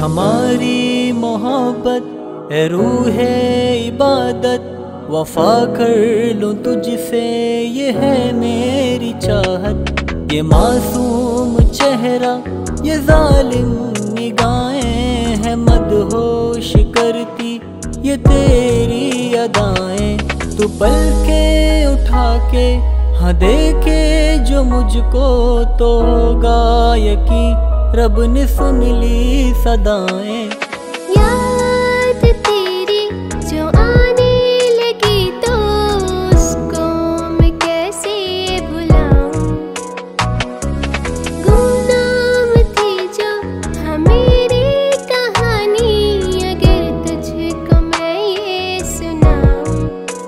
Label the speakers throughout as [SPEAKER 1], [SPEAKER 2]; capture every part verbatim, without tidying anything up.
[SPEAKER 1] हमारी मोहब्बत ए रूहे इबादत, वफा कर लूं तुझसे ये है मेरी चाहत। ये मासूम चेहरा ये जालिम निगाहें हैं मदहोश करती ये तेरी अदाएं। तू पलके उठा के हाँ देखे जो मुझको तो होगा यकीन रब ने सुन ली सदाएं।
[SPEAKER 2] याद तेरी जो आने लगी तो उसको मैं कैसे भुलाऊं। गुमनाम थी जो हाँ मेरी कहानी अगर तुझको मैं ये सुनाऊं।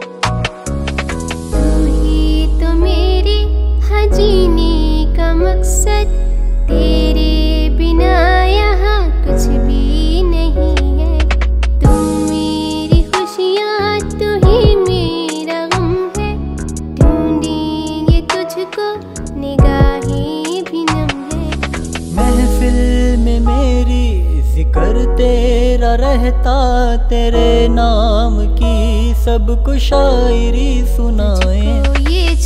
[SPEAKER 2] तू ही तो मेरे हाँ जीने का मकसद, तेरे बिना यहाँ कुछ भी नहीं है। तू मेरी खुशियाँ तू ही मेरा गम है, ढूंढेंगे तुझको निगाहें भी नम है।
[SPEAKER 1] महफिल में मेरी जिक्र तेरा रहता, तेरे नाम की सबको शायरी सुनाए।
[SPEAKER 2] ये